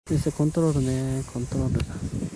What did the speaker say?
先生、コントロールね、コントロール。